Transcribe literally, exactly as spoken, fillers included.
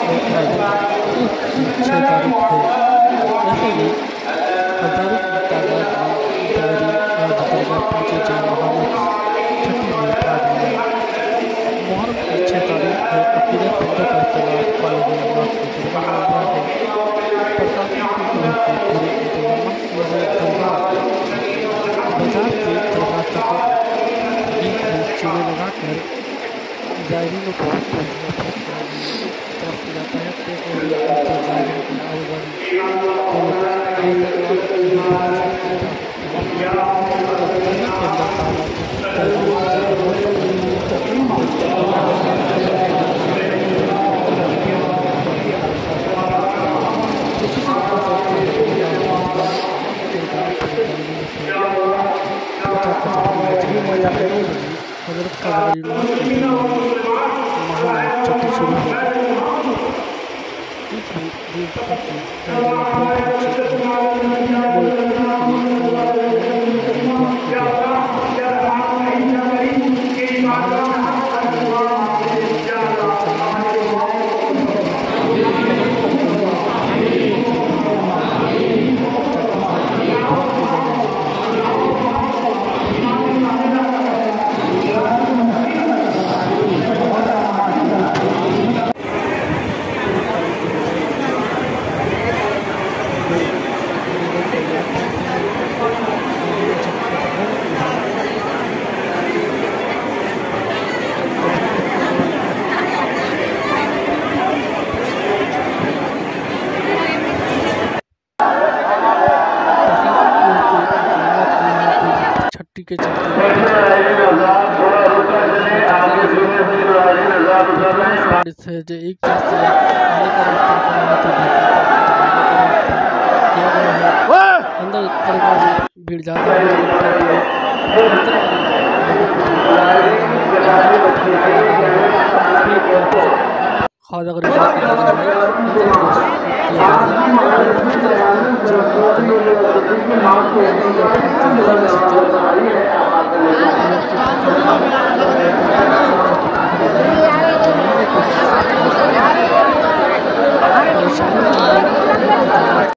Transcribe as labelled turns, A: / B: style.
A: छः तारीख है। वैसे भी हजारों की तादाद में दायरी और दरगाह पहुंचे जो महामुख छठी में भाग लिया। मुहर्रम की छः तारीख है। अकीदत बंदों का इख्तिलाफ लोगों अल्लाह की दरगाह में उमड़ा है। प्रशासन की ओर से पूरे इंतजाम किए गए। दरगाह बाजार के दरगाह तक बीच में चीले लगाकर जायरीनों को तरफ यातायात के और जायरीन की आवाजाही हजरत का छठी शुरू हो छठी के चलते एक अंदर भीड़ जाती है। खाजा